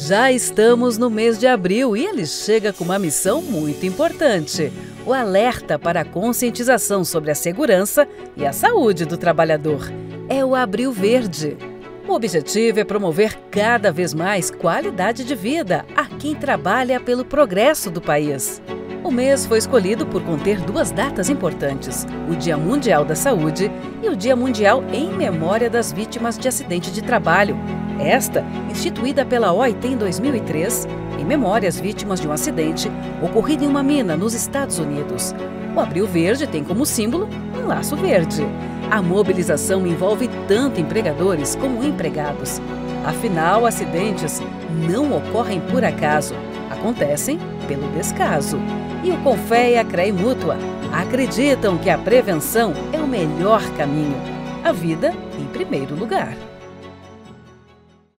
Já estamos no mês de abril e ele chega com uma missão muito importante: o alerta para a conscientização sobre a segurança e a saúde do trabalhador. É o Abril Verde. O objetivo é promover cada vez mais qualidade de vida a quem trabalha pelo progresso do país. O mês foi escolhido por conter duas datas importantes: o Dia Mundial da Saúde e o Dia Mundial em memória das vítimas de acidente de trabalho. Esta, instituída pela OIT em 2003, em memória às vítimas de um acidente ocorrido em uma mina nos Estados Unidos. O Abril Verde tem como símbolo um laço verde. A mobilização envolve tanto empregadores como empregados. Afinal, acidentes não ocorrem por acaso, acontecem pelo descaso. E o Confea e a CREI Mútua acreditam que a prevenção é o melhor caminho. A vida em primeiro lugar.